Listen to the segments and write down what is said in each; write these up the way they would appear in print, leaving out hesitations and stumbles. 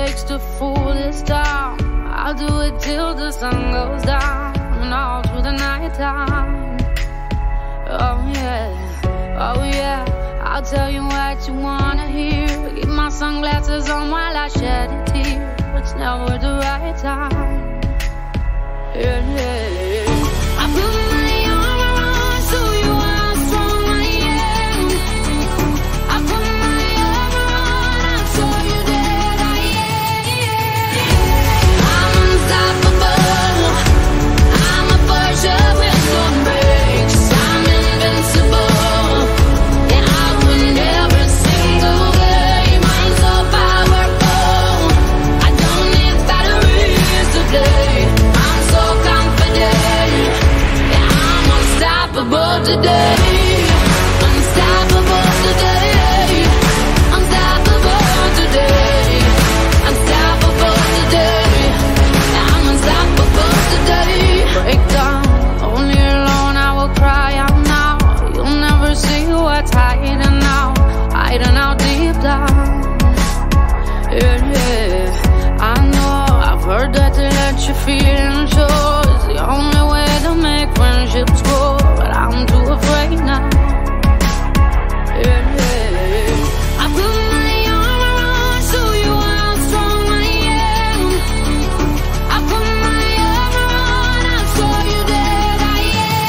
takes to fool this town. I'll do it till the sun goes down and all through the night time. Oh yeah, oh yeah, I'll tell you what you wanna hear. Keep my sunglasses on while I shed a tear. It's never the right time. Yeah, yeah. I put my arm around so you how strong I am. I put my arm around and show you that I am. I'm unstoppable. I'm a Porsche with no brakes. I'm invincible. Yeah, I win every single game. I'm so powerful. I don't need batteries to play. I'm so confident. Yeah, I'm unstoppable today. Unstoppable today. Unstoppable today. Unstoppable today. Yeah, I'm unstoppable today. Break down, only alone I will cry out now. You'll never see what's hiding out, hiding out deep down. Yeah, yeah, I know, I've heard that to let you feel and show is the only way to make friendships grow, but I'm too afraid now. Yeah, yeah, I put my arm around so you how strong I am. I put my arm around and show you that I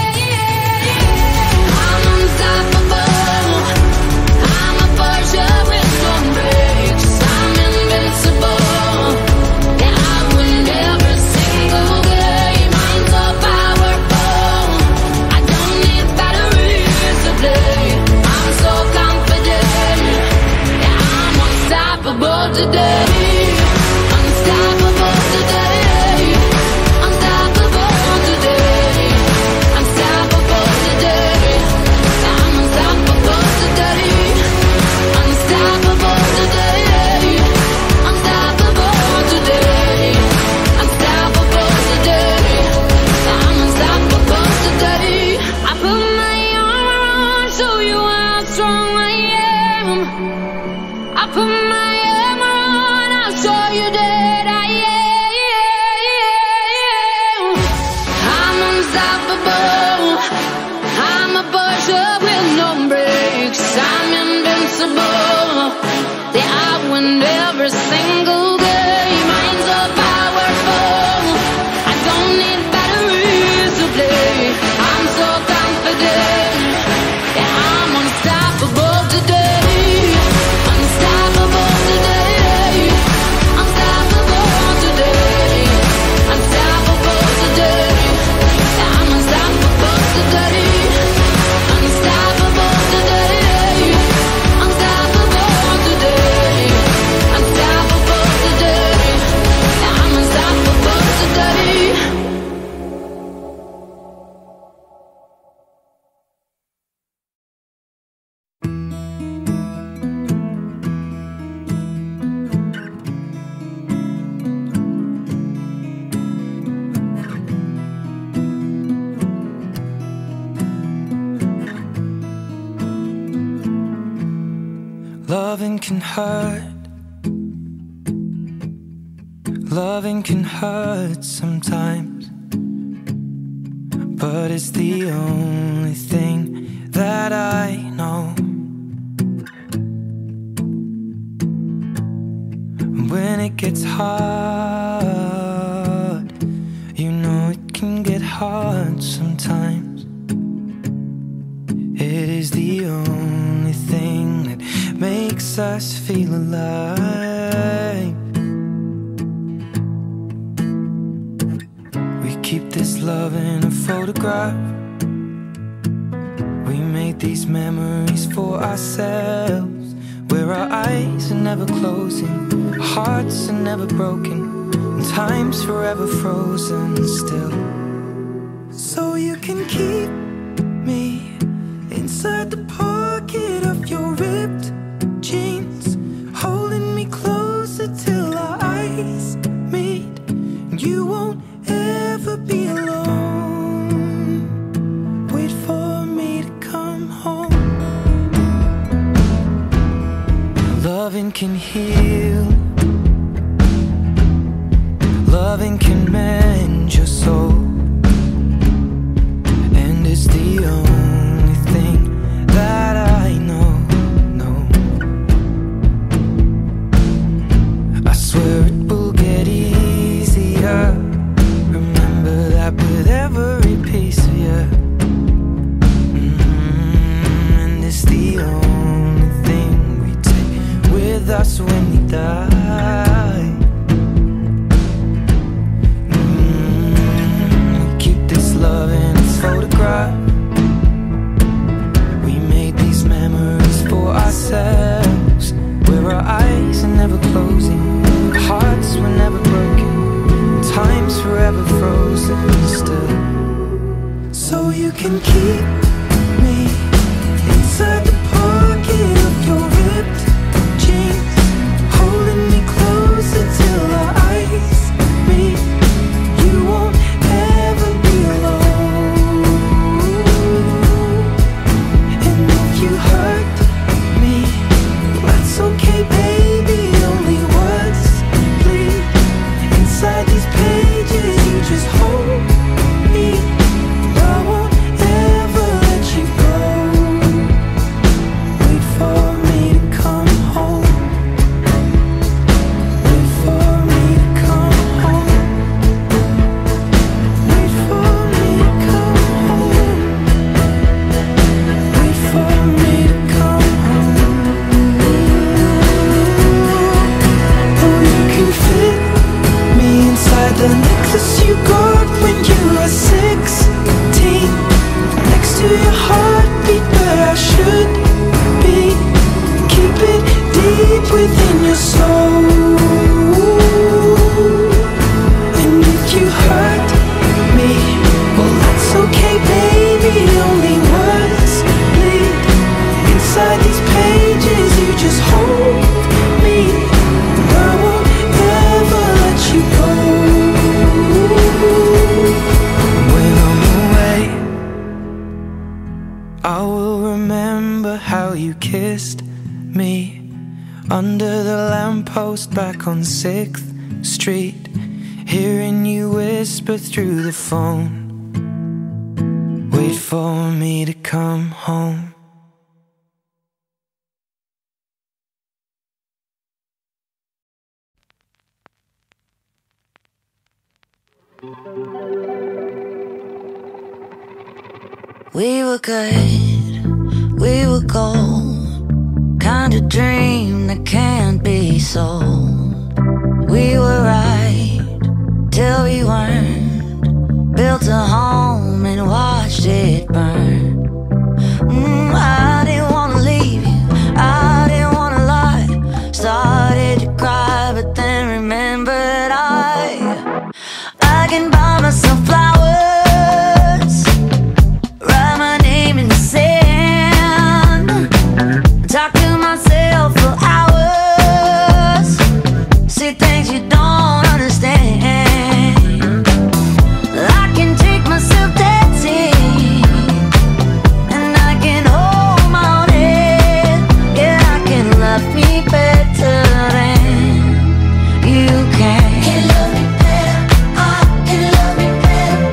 am. I'm unstoppable. I'm a Porsche with no brakes. I'm invincible. Yeah, I win every single game. I'm so powerful. I don't need batteries to play. I'm so confident. Yeah, I'm unstoppable today. Unstoppable today. Unstoppable today. Unstoppable today. Yeah, I'm unstoppable today. Unstoppable today. Unstoppable today. Unstoppable today. Yeah, I'm unstoppable today. I put my arm around, show you how strong I am. I put my arm around, I'll show you that I am. I'm unstoppable. I'm a Porsche with no brakes. I'm invincible. Yeah, I win every single game. I'm so powerful. I don't need batteries to play. I'm so confident. Yeah, I'm unstoppable today. Unstoppable today. Unstoppable today. Unstoppable today. Yeah, I'm unstoppable today. Unstoppable today. Unstoppable today. Unstoppable today. Yeah, I'm unstoppable today. Loving can hurt. Loving can hurt sometimes, but it's the only thing that I know. When it gets hard, you know it can get hard sometimes. It is the only thing that makes us feel alive. We keep this love in a photograph. We made these memories for ourselves, where our eyes are never closing, our hearts are never broken, and time's forever frozen still. So you can keep me inside the pocket of your ripped jeans, holding me closer till our eyes meet. You won't ever be alone. Wait for me to come home. Loving can heal. loving can mend your soul, and it's the only thing that I know. I swear it will get easier. Remember that with every piece of you. And it's the only thing we take with us when we die. We keep this love in its photograph. We made these memories for ourselves, where our eyes are never closing, hearts were never broken, time's forever frozen still. So you can keep me inside the pocket of your ripped jeans, holding me closer till our eyes meet. You won't ever be alone. And if you hurt me, that's okay, baby. Only words bleed inside these pages. You just hold me. I won't ever let you go. Wait for me to come home. Wait for me to come home. Wait for me to come home. Wait for me to come home. Oh, you can fit me inside the necklace you got when you were 16, next to your heartbeat where I should be. Keep it deep within your soul. And if you hurt me, well, that's okay, baby. Only words bleed inside these pages. You just hold me. I won't ever let you go. When I'm away, I will remember how you kissed me under the lamppost back on 6th Street, hearing you whisper through the phone, wait for me to come home. We were good, we were gold, kind of dream that can't be sold. We were right till we weren't, built a home and watched it burn. I didn't wanna leave you, I didn't wanna lie. Started to cry, but then remembered I can buy myself flowers, write my name in the sand, talk to myself for hours, see things you don't understand. I can take myself dancing, and I can hold my own head. Yeah, I can love me better than you can. Can love me better, I can love me better.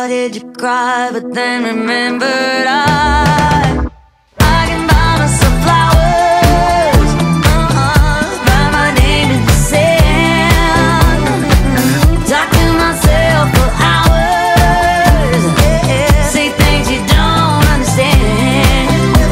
did you cry? But then remembered I can buy myself flowers, write my name in the sand, talk to myself for hours, say things you don't understand.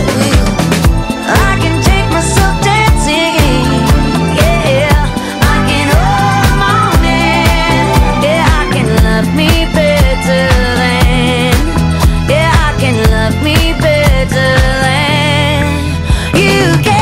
I can take myself dancing, yeah, I can hold my own hand, yeah, I can love me better than, yeah, I can love me better than you can.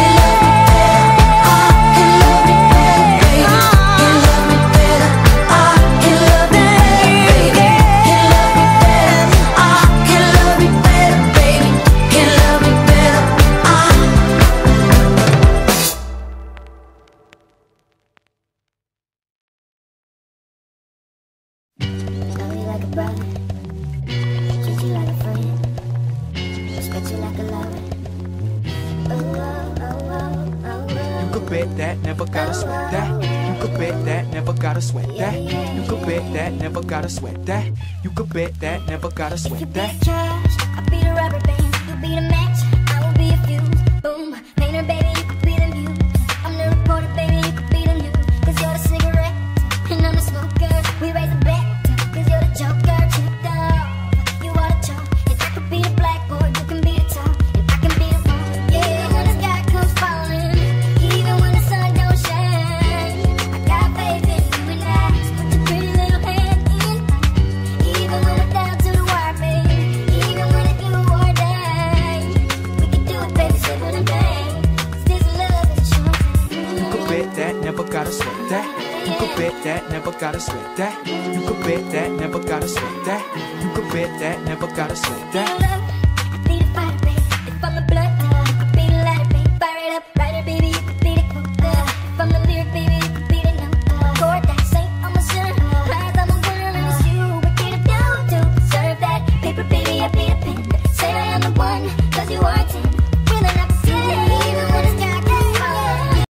Love you like a brother, treat you like a friend, respect you like a lover. Oh, oh, oh, oh, oh. You could bet that, never gotta sweat that. You could bet that, never gotta sweat that. You could bet that, never gotta sweat that. You could bet that, never gotta If you sweat be that. the trash, I'll be the rubber band. You be the match, I will be a fuse. Boom, painter, baby, you could be the muse. I'm the reporter, baby, you could be the news. Cause you're the cigarette, and I'm the smoker. We raise a bet, cause you're the joker. Tripped off, you are the choke. And I could be the blackboard, you can be the top. And I can be the phone, yeah, when the sky comes falling, even when the sun don't shine. I got faith in you and I. Put your pretty little hand in. Even when we're down to the wire, baby. Even when it's do or die. We can do it, baby, simple and plain. 'Cause this love is a short thing. You could bet that, never gotta sweat that. You could bet that, never gotta sweat that. You could bet that, never gotta sweat that. You could bet that, never gotta sweat that. Love